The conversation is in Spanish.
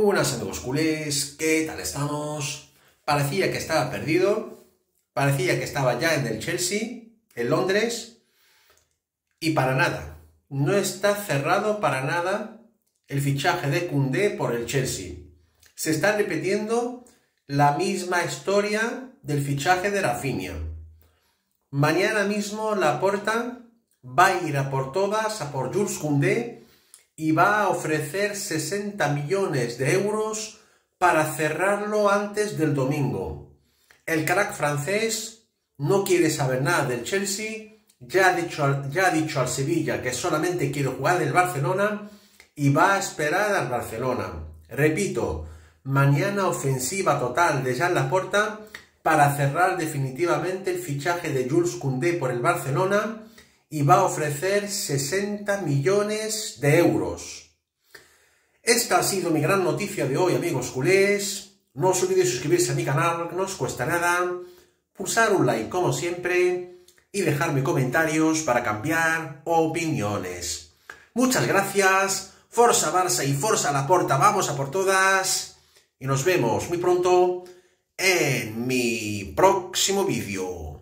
buenas amigos culés, ¿qué tal estamos? Parecía que estaba perdido, parecía que estaba ya en el Chelsea, en Londres, y para nada, no está cerrado para nada el fichaje de Koundé por el Chelsea. Se está repitiendo la misma historia del fichaje de Rafinha. Mañana mismo Laporta va a ir a por todas, a por Jules Koundé, y va a ofrecer 60 millones de euros para cerrarlo antes del domingo. El crack francés no quiere saber nada del Chelsea, ya ha dicho al Sevilla que solamente quiere jugar en el Barcelona y va a esperar al Barcelona. Repito, mañana ofensiva total de Joan Laporta para cerrar definitivamente el fichaje de Jules Koundé por el Barcelona, y va a ofrecer 60 millones de euros. Esta ha sido mi gran noticia de hoy, amigos culés. No os olvidéis suscribirse a mi canal, que no os cuesta nada, pulsar un like como siempre y dejarme comentarios para cambiar opiniones. Muchas gracias, Forza Barça y Forza Laporta, vamos a por todas y nos vemos muy pronto en mi próximo vídeo.